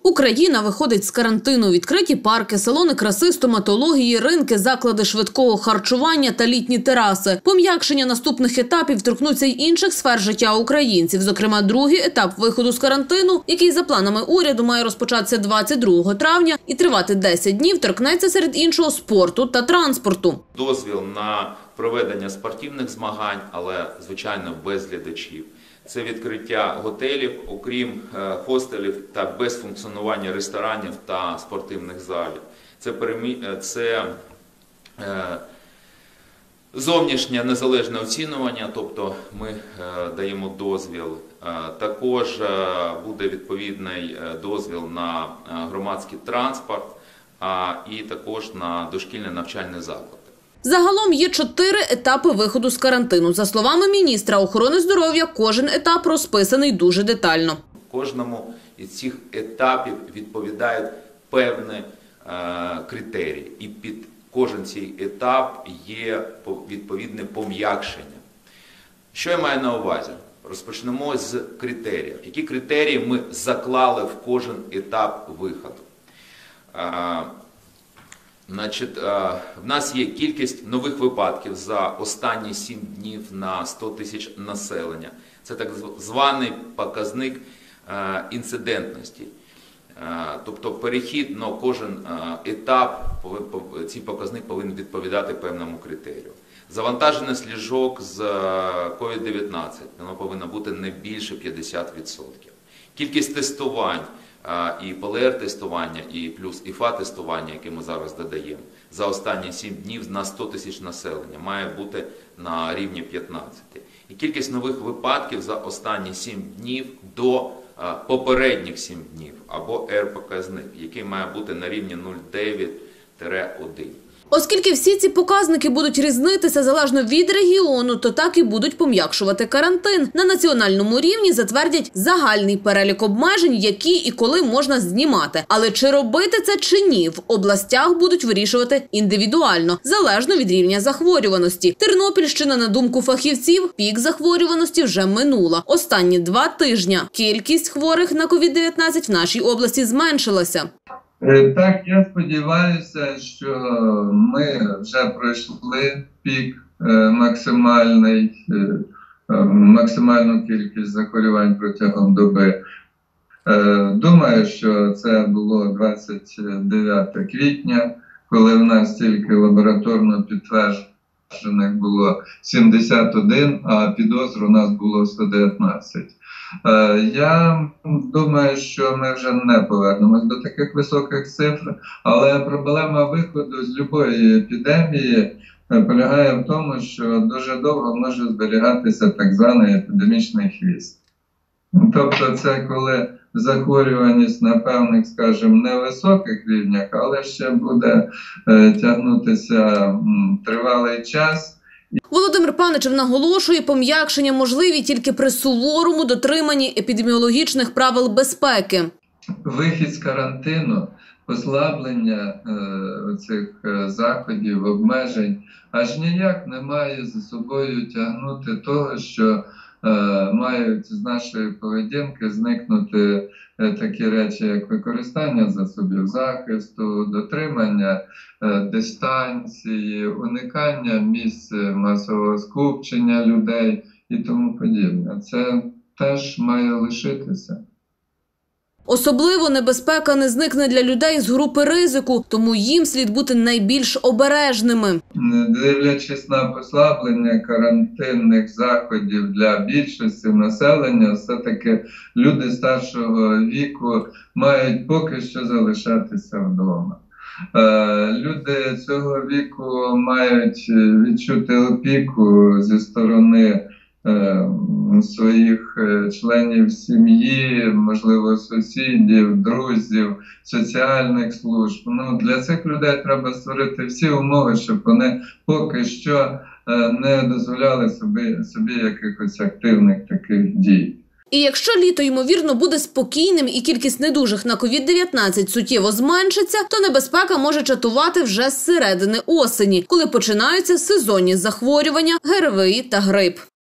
Україна виходить з карантину. Відкриті парки, салони краси, стоматології, ринки, заклади швидкого харчування та літні тераси. Пом'якшення наступних етапів торкнуться й інших сфер життя українців. Зокрема, другий етап виходу з карантину, який за планами уряду має розпочатися 22 травня і тривати 10 днів, торкнеться серед іншого спорту та транспорту. Дозвіл на проведення спортивних змагань, але, звичайно, без глядачів. Це відкриття готелів, окрім хостелів та без функціонування ресторанів та спортивних залів. Це зовнішнє незалежне оцінювання, тобто ми даємо дозвіл. Також буде відповідний дозвіл на громадський транспорт і також на дошкільний навчальний заклад. Загалом є 4 етапи виходу з карантину. За словами міністра охорони здоров'я, кожен етап розписаний дуже детально. Кожному із цих етапів відповідають певні критерії. І під кожен цей етап є відповідне пом'якшення. Що я маю на увазі? Розпочнемо з критеріїв. Які критерії ми заклали в кожен етап виходу? В нас є кількість нових випадків за останні 7 днів на 100 тисяч населення. Це так званий показник інцидентності. Тобто перехід на кожен етап, цей показник повинен відповідати певному критерію. Завантаженість ліжок з COVID-19, воно повинно бути не більше 50%. Кількість тестувань, і ПЛР-тестування, і плюс ІФА-тестування, яке ми зараз додаємо, за останні 7 днів на 100 тисяч населення має бути на рівні 15. І кількість нових випадків за останні 7 днів до попередніх 7 днів, або R-показник, який має бути на рівні 0,9-1. Оскільки всі ці показники будуть різнитися залежно від регіону, то так і будуть пом'якшувати карантин. На національному рівні затвердять загальний перелік обмежень, які і коли можна знімати. Але чи робити це чи ні, в областях будуть вирішувати індивідуально, залежно від рівня захворюваності. Тернопільщина, на думку фахівців, пік захворюваності вже минула. Останні 2 тижні кількість хворих на COVID-19 в нашій області зменшилася. Так, я сподіваюся, що ми вже пройшли пік максимальну кількість захворювань протягом доби. Думаю, що це було 29 квітня, коли в нас тільки лабораторно підтверджених було 71, а підозр у нас було 119. Я думаю, що ми вже не повернемось до таких високих цифр, але проблема виходу з будь-якої епідемії полягає в тому, що дуже довго може зберігатися так званий епідемічний хвіст. Тобто це коли захворюваність на певних, скажімо, невисоких рівнях, але ще буде тягнутися тривалий час. Володимир Паничев наголошує, пом'якшення можливі тільки при суворому дотриманні епідеміологічних правил безпеки. Вихід з карантину, послаблення цих заходів, обмежень аж ніяк не має за собою тягнути того, що мають з нашої поведінки зникнути такі речі, як використання засобів захисту, дотримання дистанції, уникання місць масового скупчення людей і тому подібне. Це теж має лишитися. Особливо небезпека не зникне для людей з групи ризику, тому їм слід бути найбільш обережними. Дивлячись на послаблення карантинних заходів для більшості населення, все-таки люди старшого віку мають поки що залишатися вдома. Люди цього віку мають відчути опіку зі сторони своїх членів сім'ї, можливо, сусідів, друзів, соціальних служб. Для цих людей треба створити всі умови, щоб вони поки що не дозволяли собі якихось активних таких дій. І якщо літо, ймовірно, буде спокійним і кількість недужих на COVID-19 суттєво зменшиться, то небезпека може чатувати вже з середини осені, коли починаються сезонні захворювання, ГРВІ та грип.